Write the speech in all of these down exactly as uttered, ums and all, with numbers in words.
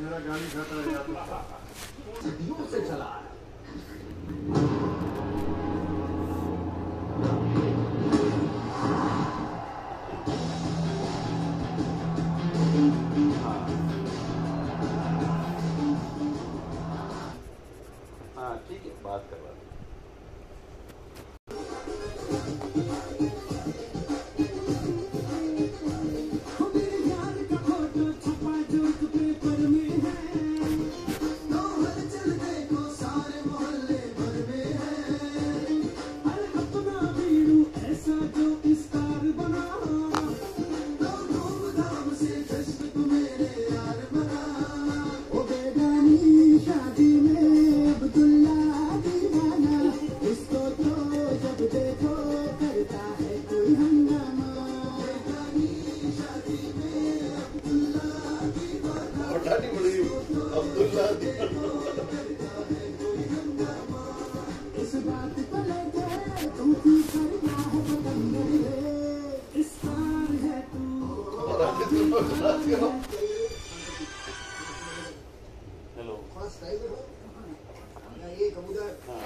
मेरा गाड़ी खाता है सदियों से चला आ रहा। हाँ ठीक है, बात करवा दो। हेलो ये कबूतर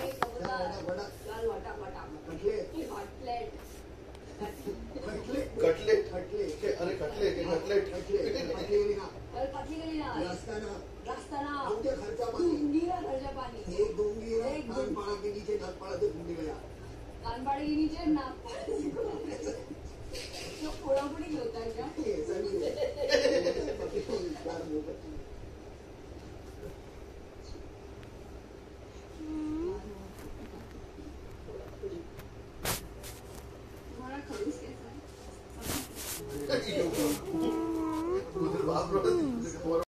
कटलेट कटलेट अरे कटलेट कटलेट खर्चा पानी एक दूंगी कान पाड़ा के नीचे नाक पाड़ा से ढूंढी गया कान पाड़े के नीचे नाक तो फोड़ा फोड़ी होता है क्या तुम्हारा खड़ूस कैसा है?